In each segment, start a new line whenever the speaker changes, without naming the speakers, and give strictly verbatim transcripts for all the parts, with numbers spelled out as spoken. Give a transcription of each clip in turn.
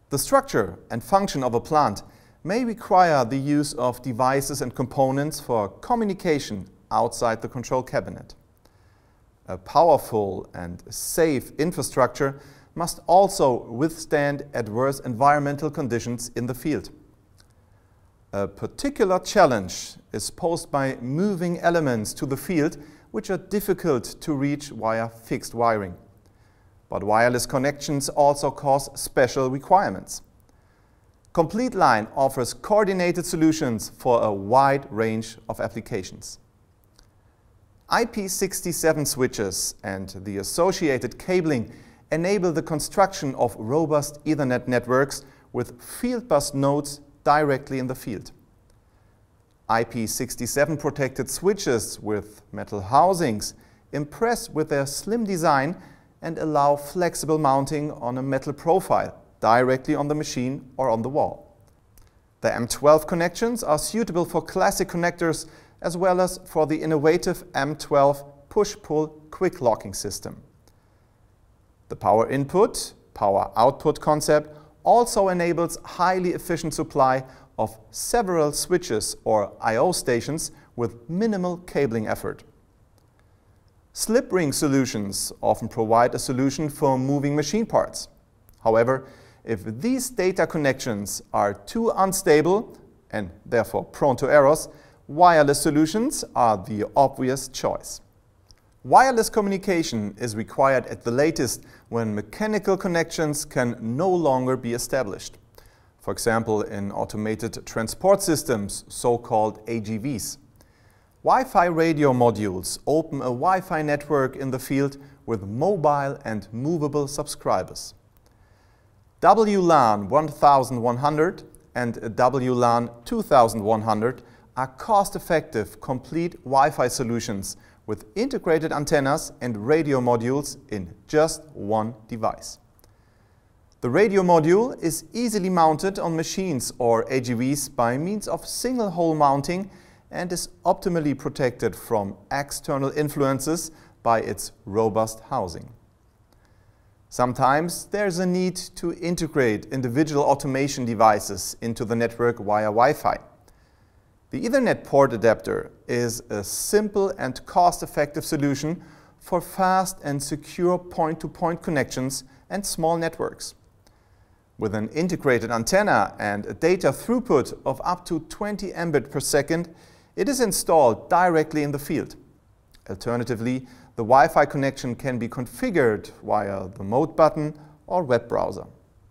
The structure and function of a plant may require the use of devices and components for communication outside the control cabinet. A powerful and safe infrastructure must also withstand adverse environmental conditions in the field. A particular challenge is posed by moving elements to the field which are difficult to reach via fixed wiring. But wireless connections also cause special requirements. Complete Line offers coordinated solutions for a wide range of applications. I P sixty-seven switches and the associated cabling enable the construction of robust Ethernet networks with Fieldbus nodes directly in the field. I P sixty-seven protected switches with metal housings impress with their slim design and allow flexible mounting on a metal profile directly on the machine or on the wall. The M twelve connections are suitable for classic connectors as well as for the innovative M twelve push-pull quick locking system. The power input, power output concept also enables highly efficient supply of several switches or I O stations with minimal cabling effort. Slip ring solutions often provide a solution for moving machine parts. However, if these data connections are too unstable and therefore prone to errors, wireless solutions are the obvious choice. Wireless communication is required at the latest when mechanical connections can no longer be established. For example, in automated transport systems, so-called A G Vs. Wi-Fi radio modules open a Wi-Fi network in the field with mobile and movable subscribers. W LAN eleven hundred and W LAN two thousand one hundred are cost-effective, complete Wi-Fi solutions with integrated antennas and radio modules in just one device. The radio module is easily mounted on machines or A G Vs by means of single-hole mounting and is optimally protected from external influences by its robust housing. Sometimes there's a need to integrate individual automation devices into the network via Wi-Fi. The Ethernet port adapter is a simple and cost-effective solution for fast and secure point-to-point connections and small networks. With an integrated antenna and a data throughput of up to twenty megabits per second, it is installed directly in the field. Alternatively, the Wi-Fi connection can be configured via the mode button or web browser.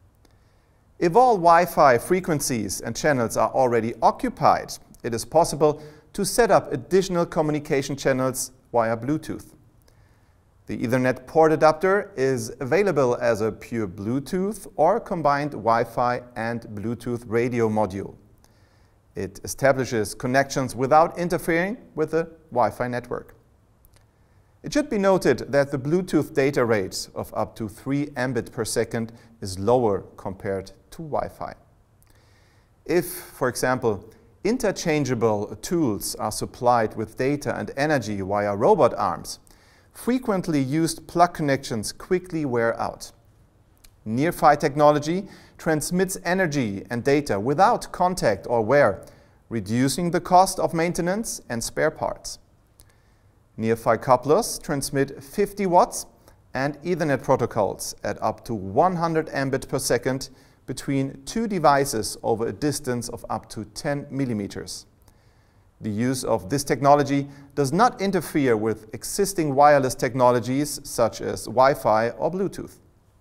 If all Wi-Fi frequencies and channels are already occupied, it is possible to set up additional communication channels via Bluetooth. The Ethernet port adapter is available as a pure Bluetooth or combined Wi-Fi and Bluetooth radio module. It establishes connections without interfering with the Wi-Fi network. It should be noted that the Bluetooth data rate of up to three megabits per second is lower compared to Wi-Fi. If, for example, interchangeable tools are supplied with data and energy via robot arms, frequently used plug connections quickly wear out. Near-Fi technology transmits energy and data without contact or wear, reducing the cost of maintenance and spare parts. Near-Fi couplers transmit fifty watts and Ethernet protocols at up to one hundred megabits per second between two devices over a distance of up to ten millimeters. The use of this technology does not interfere with existing wireless technologies such as Wi-Fi or Bluetooth.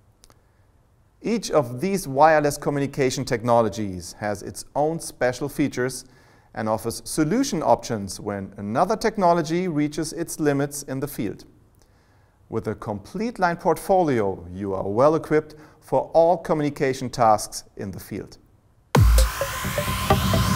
Each of these wireless communication technologies has its own special features and offers solution options when another technology reaches its limits in the field. With a complete line portfolio, you are well equipped for all communication tasks in the field.